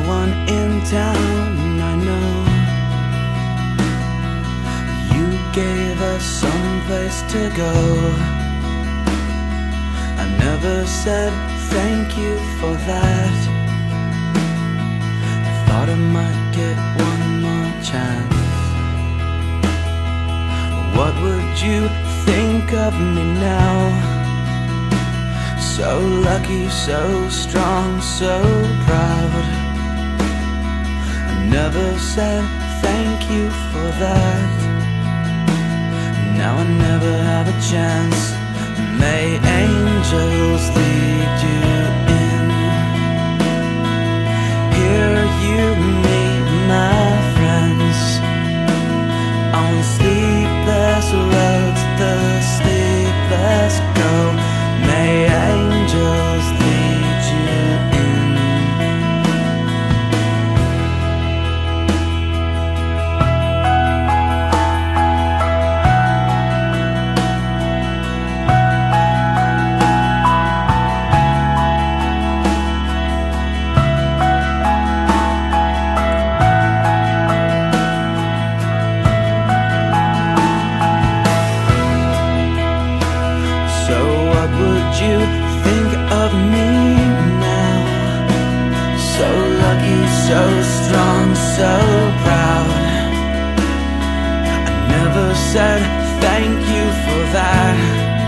one in town, I know. You gave us some place to go. I never said thank you for that. I thought I might get one more chance. What would you think of me now? So lucky, so strong, so proud. I never said thank you for that. Now I never have a chance. May angels lead you in. Here you meet my friends on sleepless roads, the sleepless go. May angels lead you in. So what would you think of me now? So lucky, so strong, so proud. I never said thank you for that.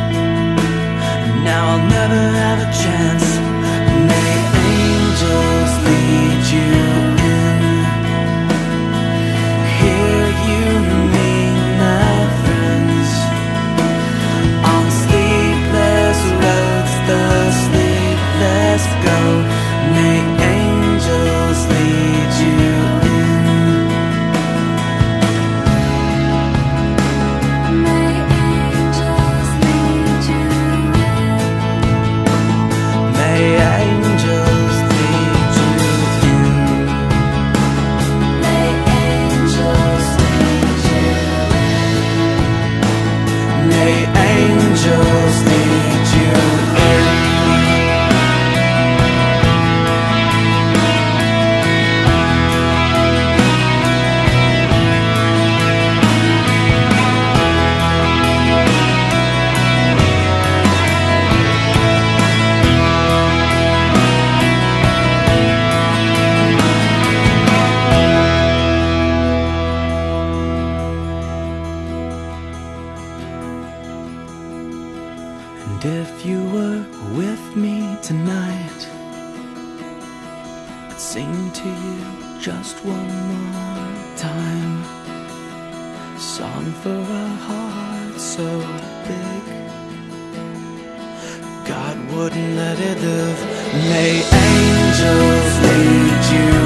Now I'll never have a chance. May angels lead you in. Here you meet my friends on sleepless roads, the sleepless go. May angels lead you in. May angels lead you in. May angels lead you in. May angels lead you in. May angels lead you in. And if you were with me tonight, I'd sing to you just one more time. A song for a heart so big God wouldn't let it live. May angels lead you